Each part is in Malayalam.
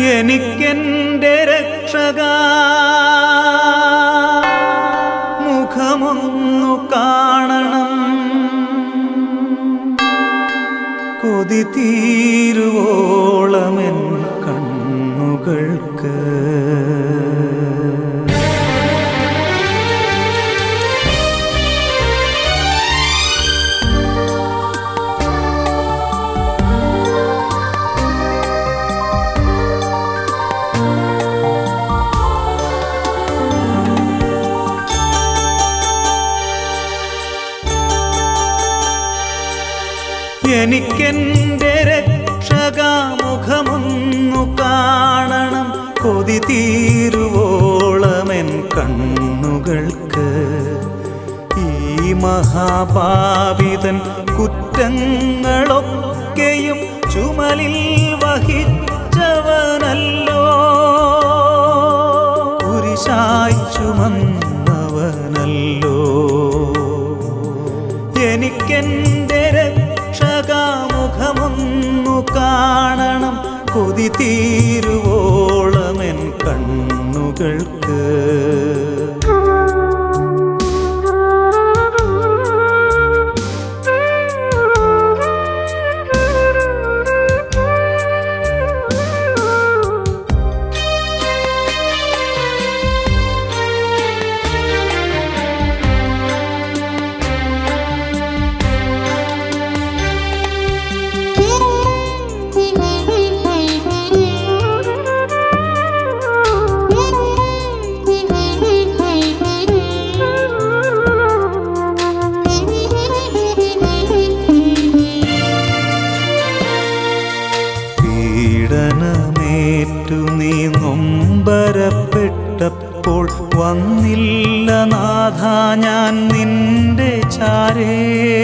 എനിക്കെന്റെ രക്ഷകാ മുഖമൊന്നു കാണണം കൊതി തീരുവോളമെൻ കണ്ണുകൾക്ക് എനിക്കെന്റെ രക്ഷകാമുഖമൊന്നു കാണണം കൊതി തീരുവോളമെൻ കണ്ണുകൾക്ക് ഈ മഹാപാപിതൻ കുറ്റങ്ങളൊക്കെയും ചുമലിൽ വഹിച്ചവനല്ലോ കുരിശായി ചുമന്നവനല്ലോ എനിക്കെന്റെ മുഖമൊന്നു കാണണം കൊതി തീരുവോളമെൻ കണ്ണുകൾക്ക് പീഡനമേറ്റു നീ നൊമ്പരപ്പെട്ടപ്പോൾ വന്നില്ല നാഥ ഞാൻ നിന്റെ ചാരേ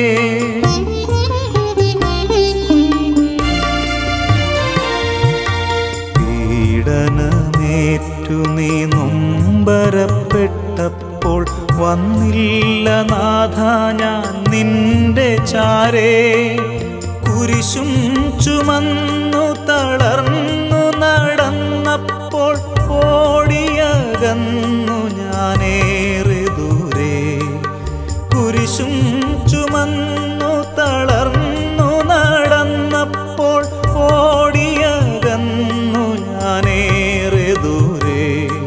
പീഡനമേറ്റു നീ നൊമ്പരപ്പെട്ടപ്പോൾ വന്നില്ല നാഥ ഞാൻ നിന്റെ ചാരേ കുരിശും ചുമന്നു തളർന്നു നടന്നപ്പോൾ ഓടിയകന്നു ഞാനേറെ ദൂരെ കുരിശും ചുമന്നു തളർന്നു നടന്നപ്പോൾ ഓടിയകന്നു ഞാനേറെ ദൂരെ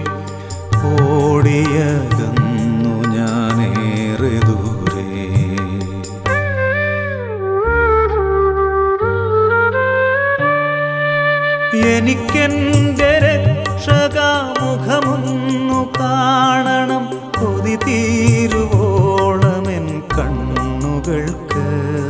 ഓടിയകന്നു ഞാനേറെ ദൂരെ എനിക്കെന്റെ രക്ഷകാമുഖമൊന്നു കാണണം കൊതി തീരുവോളമെൻ കണ്ണുകൾക്ക്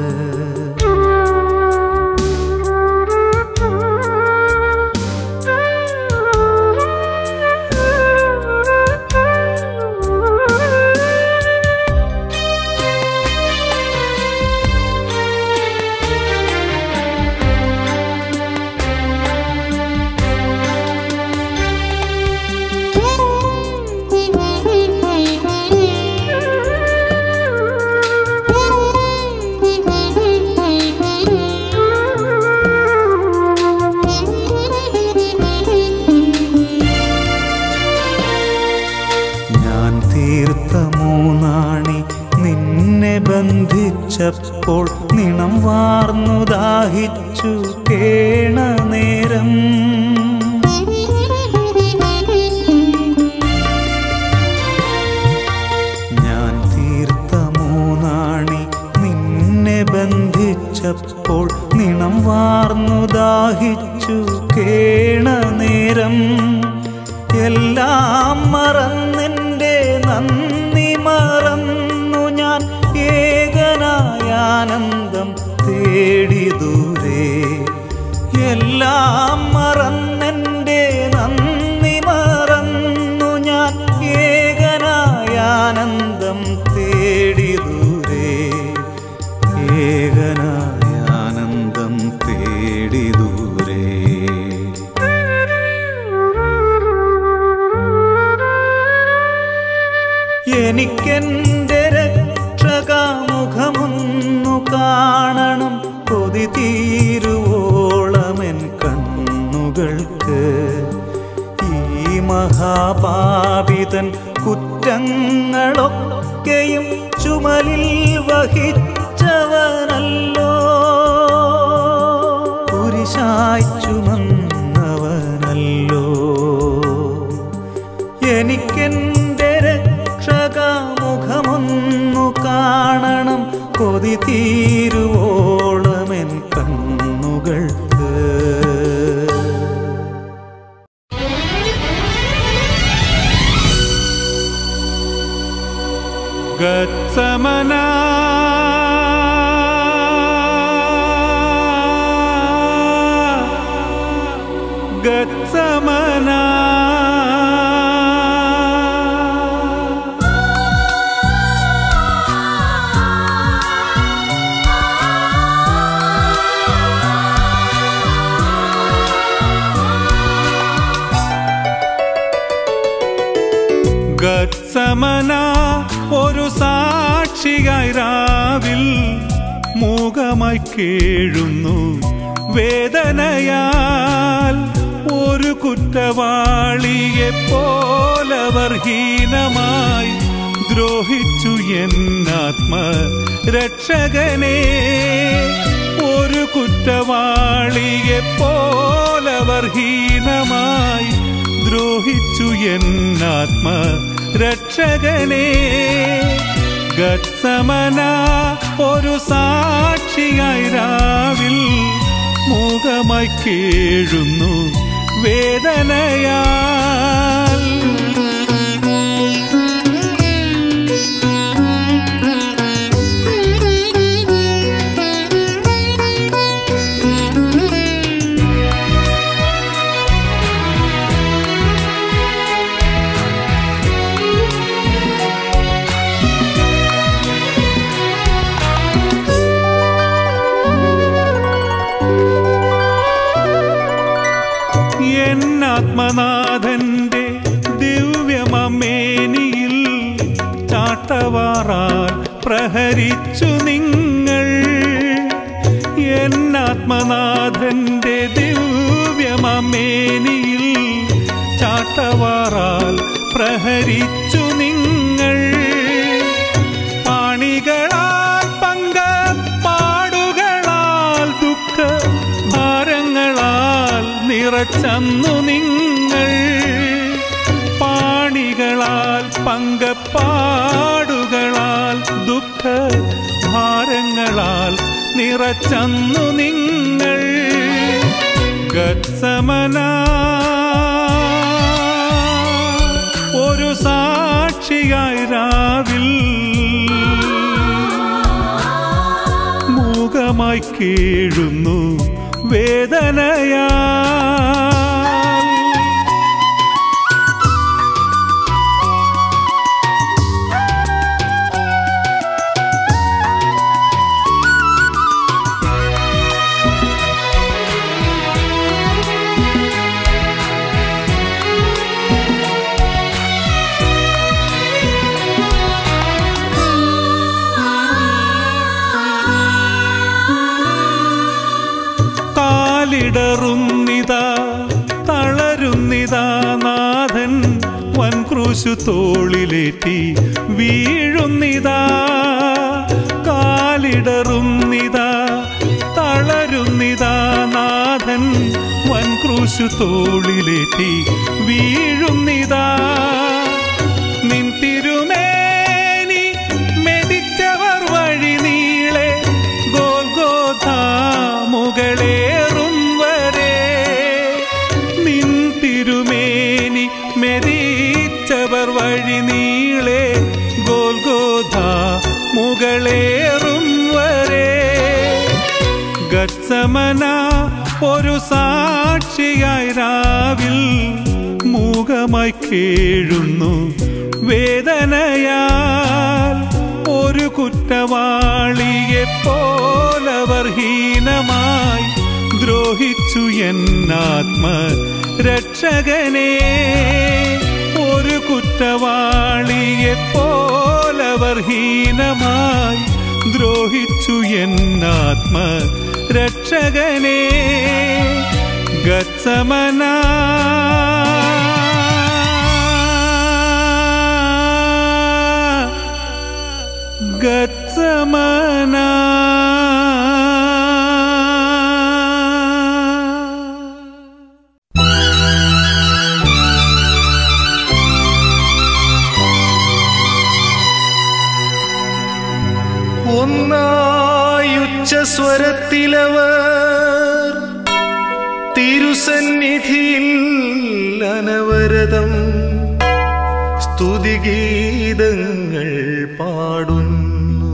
തീർത്ഥമൂന്നാണി നിന്നെ ബന്ധിച്ചപ്പോൾ നിണം വാർന്നു ദാഹിച്ചു കേണ നേരം ഞാൻ തീർത്ഥമൂന്നാണി നിന്നെ ബന്ധിച്ചപ്പോൾ നിണം വാർന്നു ദാഹിച്ചു കേണ നേരം എല്ലാം മറന്നെൻ്റെ നന്ദി മറന്നു ഞാൻ ഏകനായാനന്ദം തേടി ദൂരെ എല്ലാം മറന്നെൻ്റെ നന്ദി മറന്നു ഞാൻ ഏകനായാനന്ദം തേടി ദൂരെ ഏകനായാനന്ദം തേടി ദൂരെ എനിക്കെന്റെ രക്ഷകാമുഖമൊന്നു കാണണം കൊതി തീരുവോളമെൻ കണ്ണുകൾക്ക് മഹാപാപിതൻ കുറ്റങ്ങളൊക്കെയും ചുമലിൽ വഹിച്ചവനല്ലോ, കുരിശായി ചുമന്നവനല്ലോ. എനിക്കെൻ്റെ രക്ഷകമുഖമൊന്നു കാണണം, കൊതി തീരുവോളമെൻ കണ്ണുകൾക്ക്. ഗത്സമന ഗത്സമന ഗത്സമന ഒരു സാക്ഷിയായി രാവിൽ മൂകമായി കേഴുന്നു വേദനയാൽ. ഒരു കുറ്റവാളിയെ പോലവർ ഹീനമായി ദ്രോഹിച്ചു എന്നാത്മരക്ഷകനെ. ഒരു കുറ്റവാളിയെ പോലവർ ഹീനമായി ദ്രോഹിച്ചു എന്നാത്മരക്ഷകനെ. ഗത്സമന ഒരു സാക്ഷിയായി രാവിൽ മൂകമായി കേഴുന്നു വേദനയാൽ. എന്നാത്മനാഥന്റെ ദിവ്യമേനിയിൽ ചാട്ടവാറാൽ പ്രഹരിച്ചു നിങ്ങൾ. എന്നാത്മനാഥന്റെ ദിവ്യമേനിയിൽ ചാട്ടവാറാൽ പ്രഹരിച്ചു നിങ്ങൾ. പാണികളാൽ പങ്കപ്പാടുകളാൽ ദുഃഖ ഭാരങ്ങളാൽ നിറച്ചന്നു നിങ്ങൾ. പാണികളാൽ പങ്കപ്പാടുകളാൽ ദുഃഖ ഭാരങ്ങളാൽ നിറച്ചന്നു നിങ്ങൾ. ഗത്സമന ഒരു സാക്ഷിയായി രാവിൽ മൂകമായി കേഴുന്നു വേദനയാ. കാലിടറുന്നിതാ തളരുന്നിതാ നാഥൻ വൻക്രൂശു തോളിലേറ്റി വീഴുന്നിതാ. കാലിടറുന്നിതാ തളരുന്നിതാ നാഥൻ വൻക്രൂശു തോളിലേറ്റി വീഴുന്നിതാ. നിൻ തിരുമേനി മെതിച്ചവർ വഴി നീളെ ഗോൽഗോഥാ മുകളേറും വരെ. നിൻ തിരുമേനി മെതിച്ചവർ വഴി നീളെ ഗോൽഗോഥാ മുകളേറും വരെ. ഗത്സമന ഒരു സാക്ഷിയായി രാവിൽ മൂകമായി കേഴുന്നു വേദനയാൽ. ഒരു കുറ്റവാളിയെ പോലവർ ഹീനമായി ദ്രോഹിച്ചു എന്നാത്മരക്ഷകനെ. ഒരു കുറ്റവാളിയെ പോലവർ ഹീനമായി ദ്രോഹിച്ചു എന്നാത്മരക്ഷകനെ. ഗത്സമന ഗത്സമന. ഒന്നായുച്ചസ്വരത്തിലവർ തിരുസന്നിധിയിൽ അനവരതം സ്തുതിഗീതങ്ങൾ പാടുന്നു.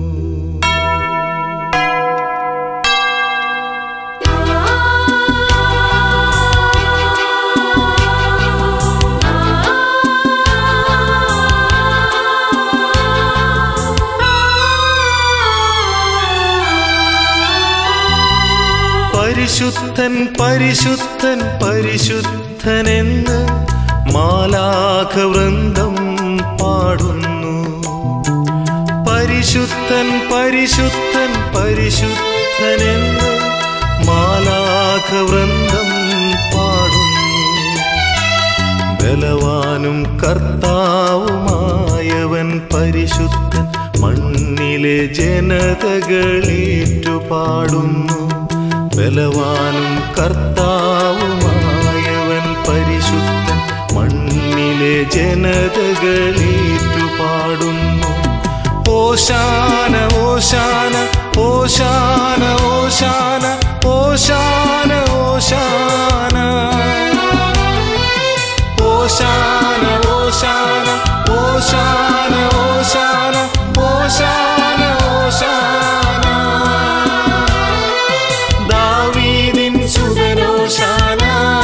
പരിശുദ്ധൻ പരിശുദ്ധൻ പരിശുദ്ധനെന്ന് മാലാഖവൃന്ദം പാടുന്നു. പരിശുദ്ധൻ പരിശുദ്ധൻ പരിശുദ്ധനെന്ന് മാലാഖവൃന്ദം പാടുന്നു. ബലവാനും കർത്താവുമായവൻ പരിശുദ്ധൻ മണ്ണിലെ ജനതകളേറ്റു പാടുന്നു. ബലവാനും കർത്താവുമായവൻ പരിശുദ്ധൻ മണ്ണിലെ ജനതകളേറ്റു പാടുന്നു. ഓശാന ഓശാന ഓശാന ഓശാന ഓശാന ഓശാന ഓശാന ഓശാന ഓശാന ഓശാന ഓശാന ഓശാന ദാവീദിൻ സുതനോശാന.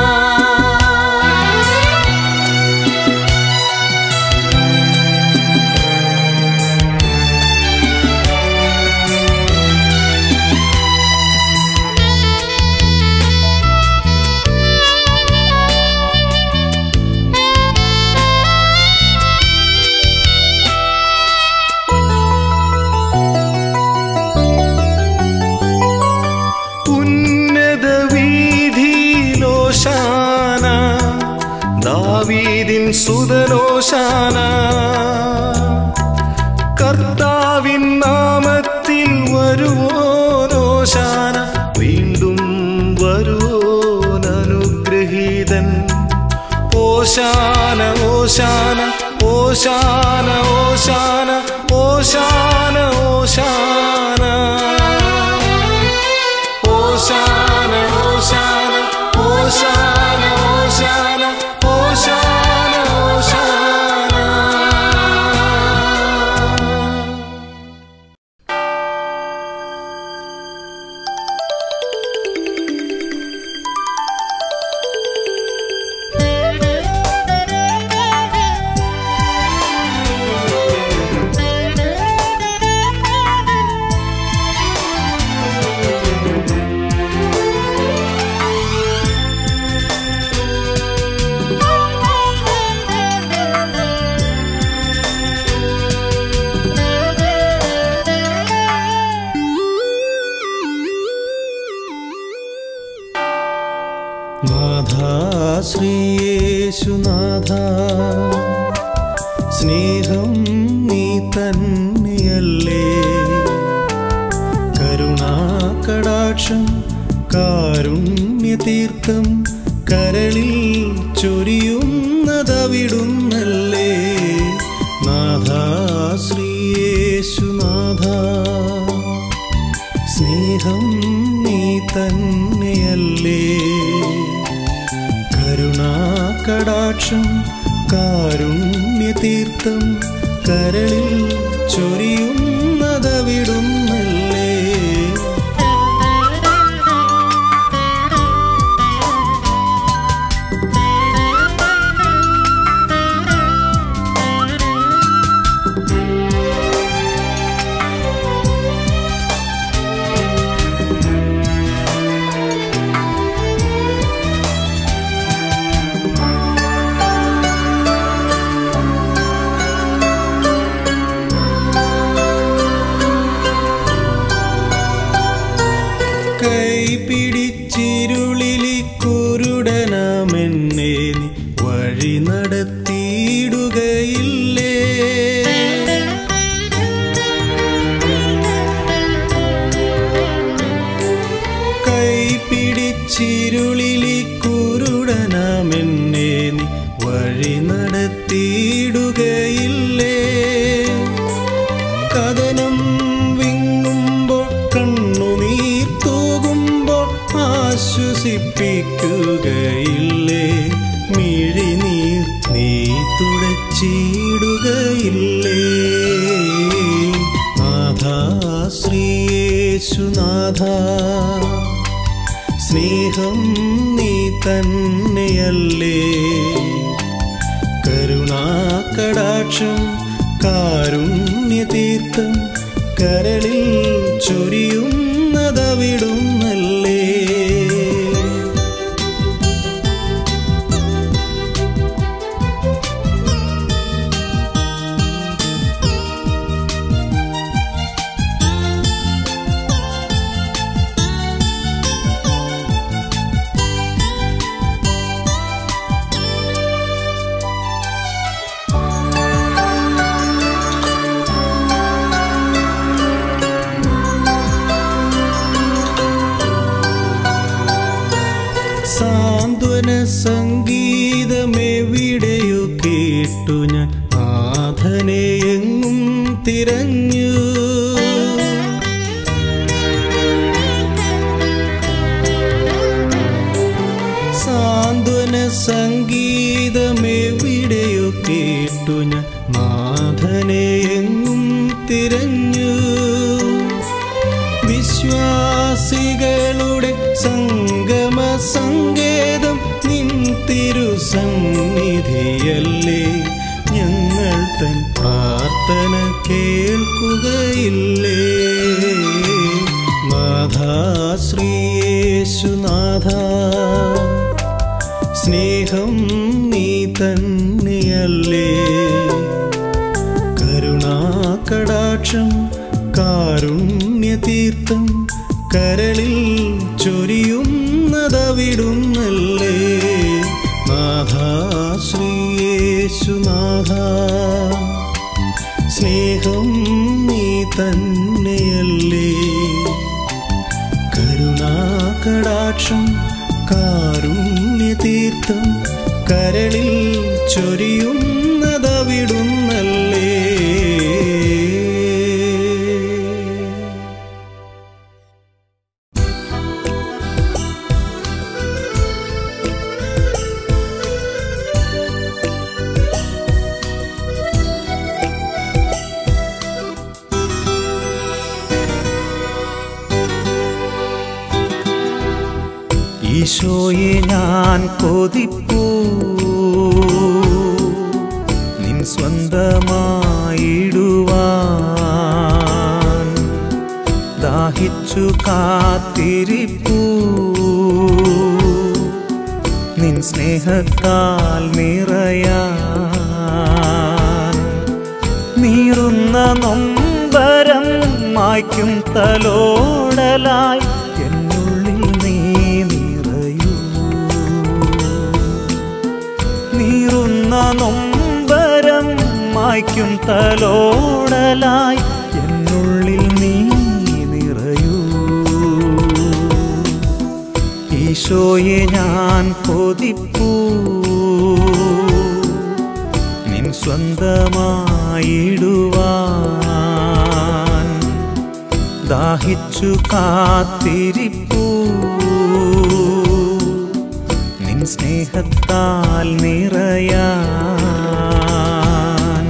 ദാവീദിൻ സുതനോശാന. കർത്താവിൻ നാമത്തിൽ വരുവോനോശാന. വീണ്ടും വരുവോൻ അനുഗ്രഹീതൻ. ഓശാന ഓശാന ഓശാന ഓശാന ഓശാന ഓശാന ഓശാന ഓശാന ഓശാന ഓശാന ഓശാന ഓശാന. നാഥാ ശ്രീയേശുനാഥ, സ്നേഹം നീ തന്നെയല്ലേ. കരുണാകടാക്ഷം കാരുണ്യതീർത്ഥം കരളിൽ ചൊരിയുന്നതവിടുന്നല്ലേ. നാഥാ ശ്രീയേശുനാഥ, സ്നേഹം നീ തന്നെയല്ലേ. കരുണാകടാക്ഷം കാരുണ്യതീർത്ഥം കരളിൽ ചൊരിയുന്നതവിടുന്നല്ലേ. ചിരുളിലി കുരുടനാമെന്നെ നീ വഴി നടത്തിയിടുകയില്ലേ. കഥനം വിങ്ങുമ്പോൾ കണ്ണുനീർ തൂകുമ്പോൾ ആശ്വസിപ്പിക്കുകയില്ലേ. മിഴിനീർ നീ തുടച്ചിടുകയില്ലേ. നാഥാ ശ്രീയേശുനാഥ, സ്നേഹം നീ തന്നെയല്ലേ. കരുണാകടാക്ഷം കാരുണ്യതീർത്ഥം കരളിൽ ചൊരിയുന്നതവിടുന്നല്ലേ. സാന്ത്വന സംഗീതമെവിടെയോ കേട്ടു ഞാൻ നാഥനെയെങ്ങും തിരഞ്ഞു. സാന്ത്വന സംഗീതമെവിടെയോ കേട്ടു ഞാൻ നാഥനെയെങ്ങും തിരഞ്ഞു. വിശ്വാസികളുടെ സംഗമ സങ്കേതം നിൻ തിരുസന്നിധിയല്ലേ. ഞങ്ങൾ തൻ പ്രാർത്ഥന കേൾക്കുകയില്ലേ. നാഥാ ശ്രീയേശുനാഥ, സ്നേഹം നീ തന്നെയല്ലേ. കരുണാകടാക്ഷം കാരുണ്യതീർത്ഥം കരളിൽ ചൊരിയുന്നതവിടുന്നല്ലേ. നാഥാ ശ്രീയേശുനാഥ, സ്നേഹം നീ തന്നെയല്ലേ. കരുണാകടാക്ഷം കാരുണ്യതീർത്ഥം കരളിൽ ചൊരിയുന്നതവിടുന്നല്ലേ. ഈശോയെ ഞാൻ കൊതിപ്പൂ നിൻ സ്വന്തമായിടുവാൻ. ദാഹിച്ചു കാത്തിരിപ്പൂ നിൻ സ്നേഹത്താൽ നിറയാൻ. നീറുന്ന നൊമ്പരം മായ്ക്കും തലോടലായി എന്നുള്ളിൽ നീ നിറയൂ. നീറുന്ന നൊമ്പരം മായ്ക്കും തലോടലായി എന്നുള്ളിൽ നീ നിറയൂ. ഈശോയെ ഞാൻ കൊതിപ്പൂ നിൻ സ്വന്തമായിടുവാൻ. ദാഹിച്ചു കാത്തിരിപ്പൂ നിൻ സ്നേഹത്താൽ നിറയാൻ.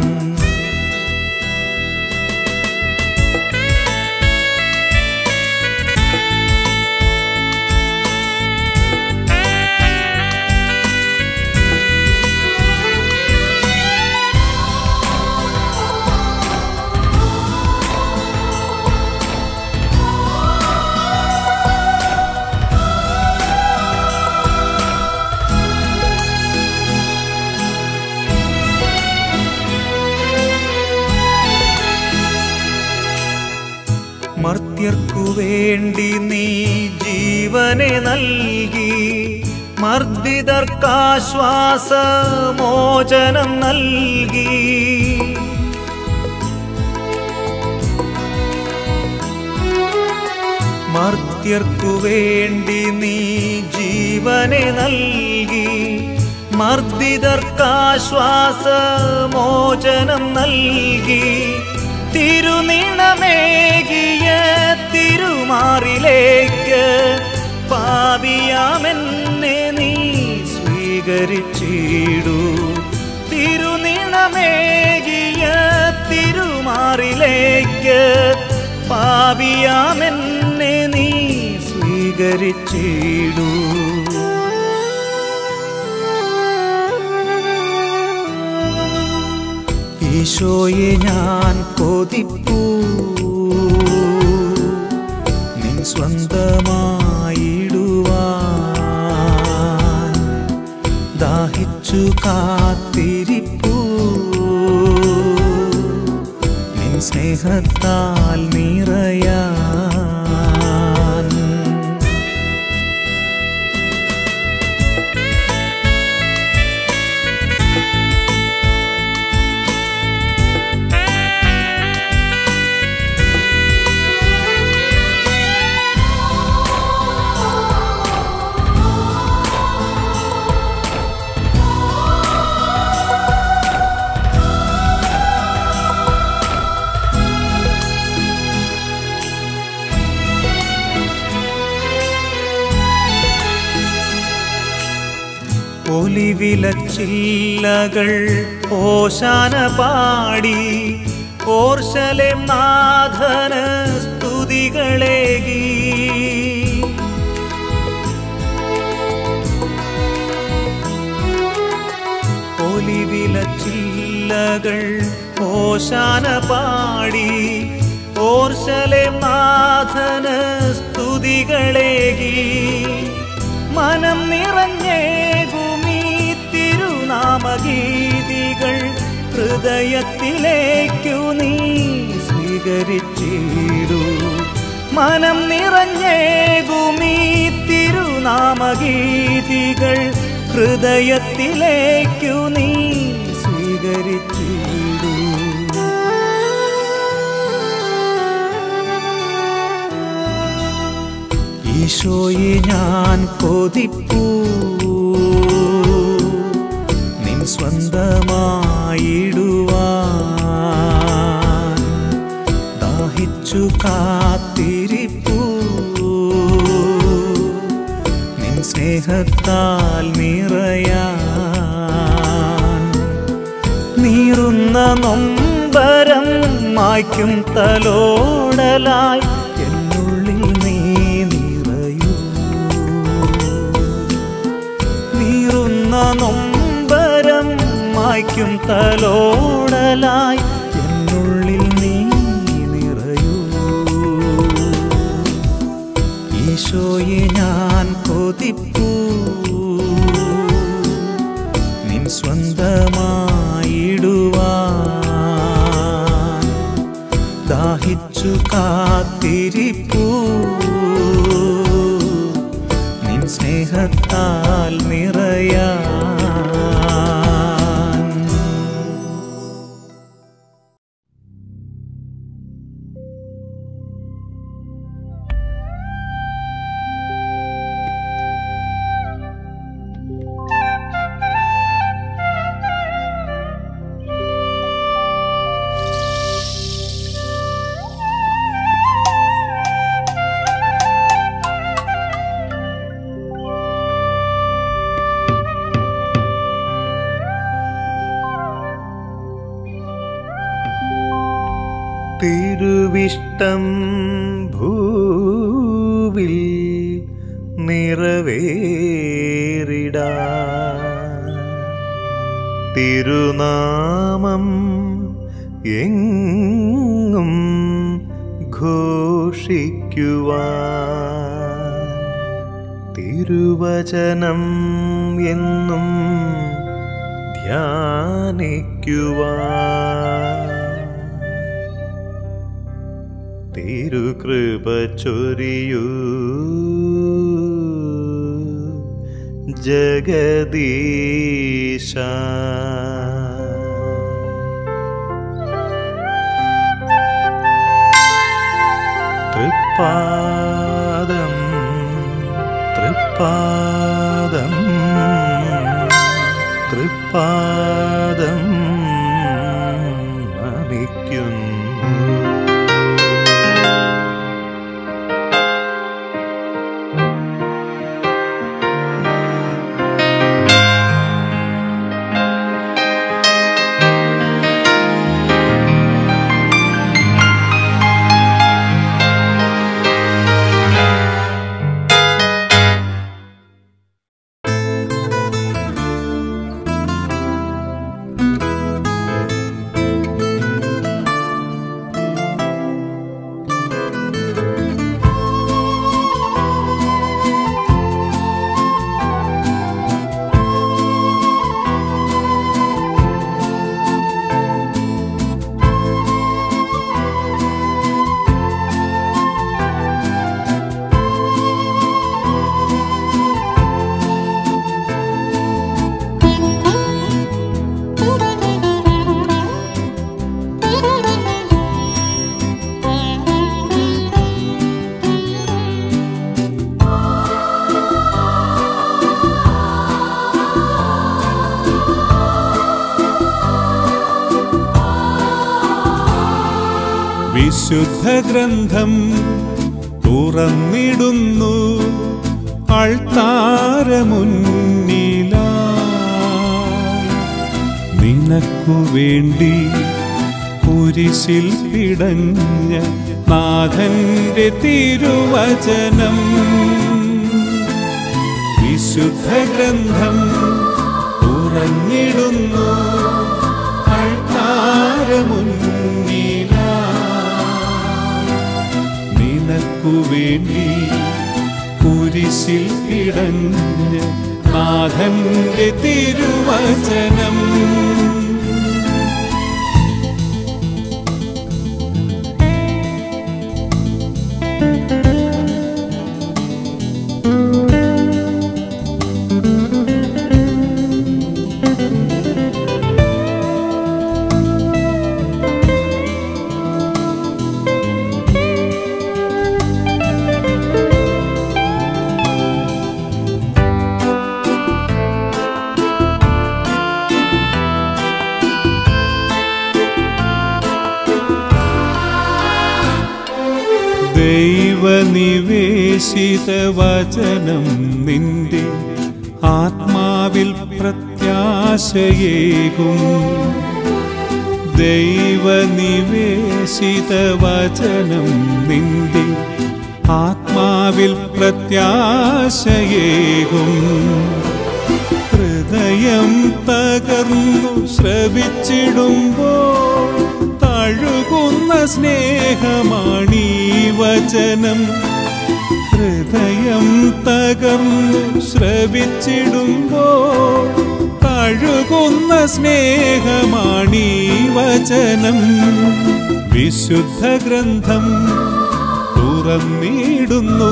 മർത്യർക്കു വേണ്ടി നീ ജീവനെ നൽകി. മർദ്ദിതർക്കാശ്വാസമോചനം നൽകി. മർത്യർക്കു വേണ്ടി നീ ജീവനെ നൽകി, മർദ്ദിതർക്കാശ്വാസമോചനം നൽകി. തിരുനിണമേകിയ തിരുമാറിലേക്ക് പാപിയാമെന്നെ നീ സ്വീകരിച്ചിടൂ. തിരുനിണമേകിയ തിരുമാറിലേക്ക് പാപിയാമെന്നെ നീ സ്വീകരിച്ചിടൂ. ഈശോയെ ഞാൻ കൊതിപ്പൂ നിൻ സ്വന്തമായിടുവാൻ, ദാഹിച്ചു കാത്തിരിപ്പൂ നിൻ സ്നേഹത്താൽ നിറയാൻ. ഒലിവിലച്ചില്ലകൾ ഓശാന പാടി ഓർശലേം നാഥന് സ്തുതികളേകി. ഒലിവിലച്ചില്ലകൾ ഓശാന പാടി ഓർശലേം നാഥന് സ്തുതികളേകി. മനം നിറഞ്ഞേകുമീ തിരുനാമഗീതികൾ ഹൃദയത്തിലേക്കു നീ സ്വീകരിച്ചിടൂ. മനം നിറഞ്ഞേകുമീ തിരുനാമഗീതികൾ ഹൃദയത്തിലേക്കു നീ സ്വീകരിച്ചിടൂ. ഈശോയെ ഞാൻ കൊതിപ്പൂ നിൻ സ്വന്തമായിടുവാൻ, ദാഹിച്ചു കാത്തിരിപ്പൂ നിൻ സ്നേഹത്താൽ നിറയാൻ. നീറുന്ന നൊമ്പരം മായ്ക്കും തലോടലായി എന്നുള്ളിൽ നീ നിറയൂ. നീറുന്ന നൊമ്പരം മായ്ക്കും തലോടലായി എന്നുള്ളിൽ നീ നിറയൂ. ഈശോയെ ഞാൻ കൊതിപ്പൂ നിൻ സ്വന്തമായിടുവാൻ, ദാഹിച്ചു കാത്തിരിപ്പൂ നിൻ സ്നേഹത്താൽ നിറയാൻ. തിരുവിഷ്ടം ഭൂവിൽ നിറവേറിടാൻ, തിരുനാമം എങ്ങും ഘോഷിക്കുവാൻ, തിരുവചനം എന്നും ധ്യാനിക്കുവാൻ, തിരുകൃപ ചൊരിയൂ ജഗദീശ. തൃപ്പാദ തൃപ്പാദം തൃപ്പാദം നമിക്കുന്നു. വിശുദ്ധ ഗ്രന്ഥം തുറന്നിടുന്നു അൾത്താരമുന്നിലായി. നിനക്കു വേണ്ടി കുരിശിൽ പിടഞ്ഞ നാഥന്റെ തിരുവചനം. വിശുദ്ധ ഗ്രന്ഥം തുറന്നിടുന്നു അൾത്താരമുന്നിലായി. നിനക്കു വേണ്ടി കുരിശിൽ പിടഞ്ഞ നാഥന്റെ തിരുവചനം. ദൈവനിവേശിത വചനം നിന്റെ ആത്മാവിൽ പ്രത്യാശയേകും. ദൈവനിവേശിത വചനം നിന്റെ ആത്മാവിൽ പ്രത്യാശയേകും. ഹൃദയം തകർന്നു ശ്രവിച്ചിടുമ്പോൾ തഴുകുന്ന സ്നേഹമാണീ വചനം. ഹൃദയം തകർന്നു ശ്രവിച്ചിടുമ്പോൾ തഴുകുന്ന സ്നേഹമാണീ വചനം. വിശുദ്ധ ഗ്രന്ഥം തുറന്നിടുന്നു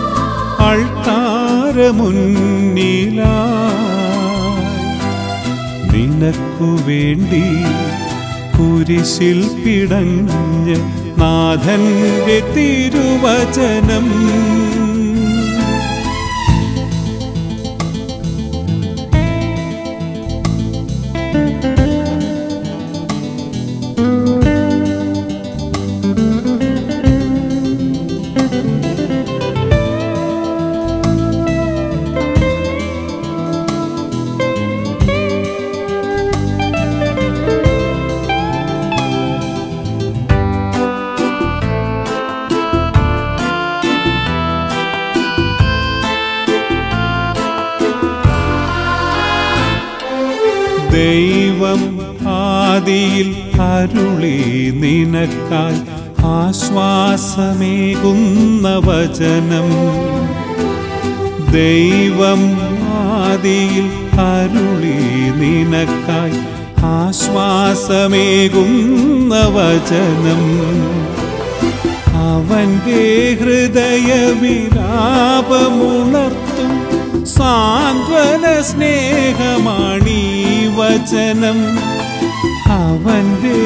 അൾത്താരമുന്നിലായി. നിനക്കു വേണ്ടി കുരിശിൽ പിടഞ്ഞ നാഥന്റെ തിരുവചനം. ദൈവം ആദിയിൽ അരുളി നിനക്കായി ആശ്വാസമേകുന്ന വചനം. ദൈവം ആദിയിൽ അരുളി നിനക്കായി ആശ്വാസമേകുന്ന വചനം. അവന്റെ ഹൃദയവിലാപമുണർത്തും സാന്ത്വന സ്നേഹമാണീ വചനം. അവന്റെ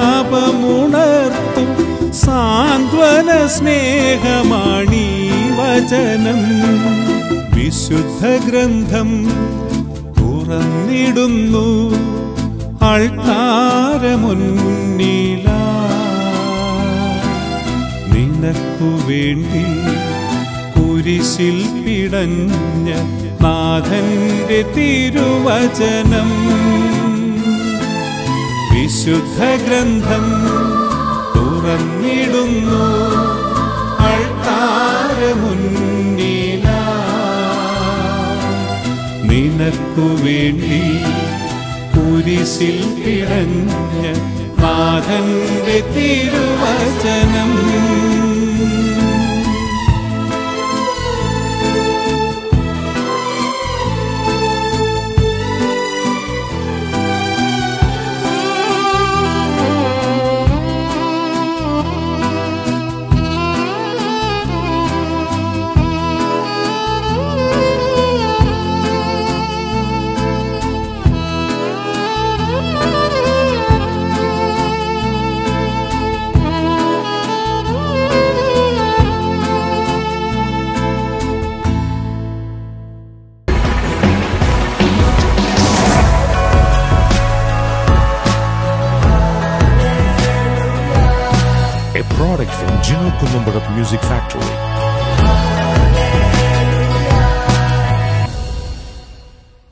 ഹൃദയവിലാപമുണർത്തും സാന്ത്വന സ്നേഹമാണീ വചനം. തിരുവചനം വിശുദ്ധ ഗ്രന്ഥം തുറന്നിടുന്നു അൾത്താരമുന്നില നിനക്കു വേണ്ടി കുരിശിൽ പിടഞ്ഞ നാഥന്റെ തിരുവചനം വിശുദ്ധ ഗ്രന്ഥം തുറന്നിടുന്നു അൾത്താരമുന്നില നിനക്കു വേണ്ടി കുരിശിൽ പിടഞ്ഞ നാഥന്റെ തിരുവചനം A product from Gino Columbarat Music Factory.